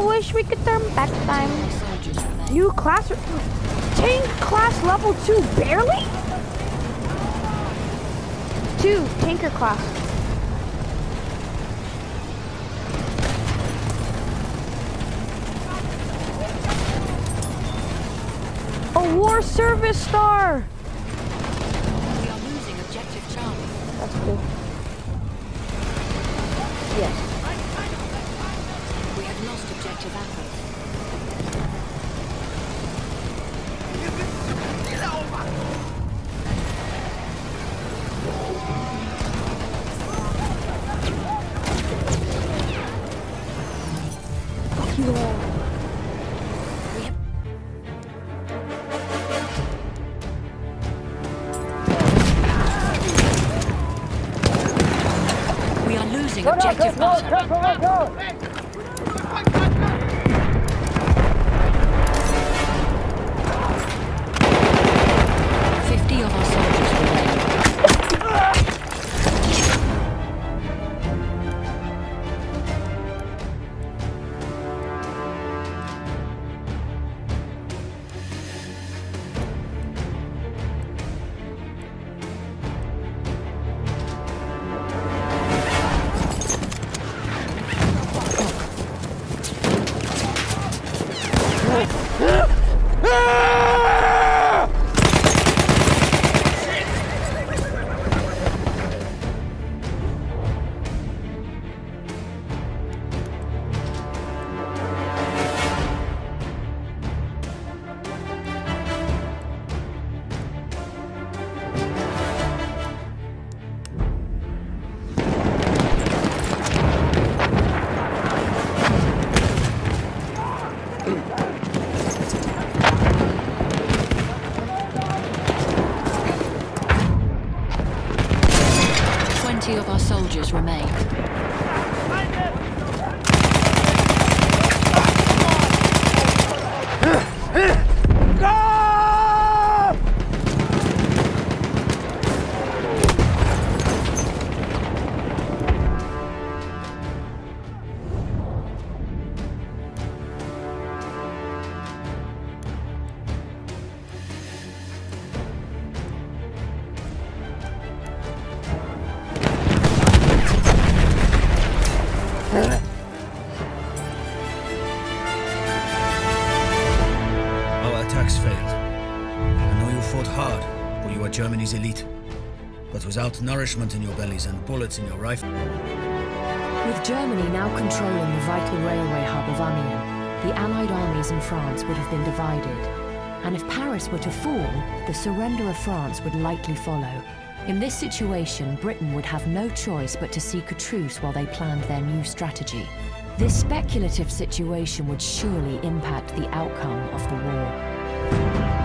wish we could turn back time. New class, tank class level 2, barely? 2, tanker class. A war service star. We are losing objective Charlie. That's cool. Yes. We have lost objective Apple. Fuck you all. We are losing objective Butter. 50 of our soldiers remain. Of our soldiers remain. Our attacks failed. I know you fought hard, for you are Germany's elite. But without nourishment in your bellies and bullets in your rifle... With Germany now controlling the vital railway hub of Amiens, the Allied armies in France would have been divided. And if Paris were to fall, the surrender of France would likely follow. In this situation, Britain would have no choice but to seek a truce while they planned their new strategy. This speculative situation would surely impact the outcome of the war.